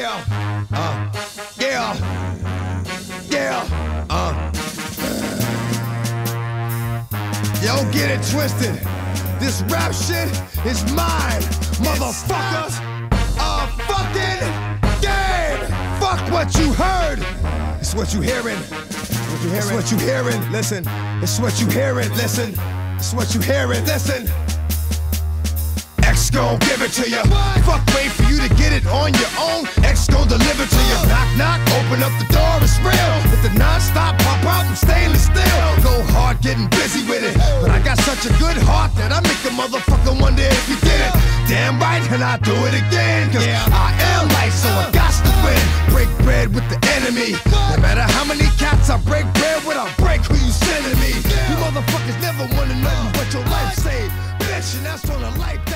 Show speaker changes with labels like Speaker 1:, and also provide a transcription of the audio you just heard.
Speaker 1: Yeah, yeah, yeah, Yo, get it twisted. This rap shit is mine, motherfuckers. A fucking game. Fuck what you heard. It's what you hearing. It's what you hearing. Listen. It's what you hearing. Listen. It's what you hearing. Listen. X gon' give it to you. Fuck, wait for you to get it on your own. X gon' deliver to you. Knock, knock, open up the door, it's real. With the non-stop pop out and stainless steel. Go hard, getting busy with it. But I got such a good heart that I make a motherfucker wonder if you did it. Damn right, and I do it again. Cause I am light, so I got to win. Break bread with the enemy. No matter how many cats I break bread with, I'll break who you sending me. You motherfuckers never wanted nothing but your life saved. Bitch, and that's on a life.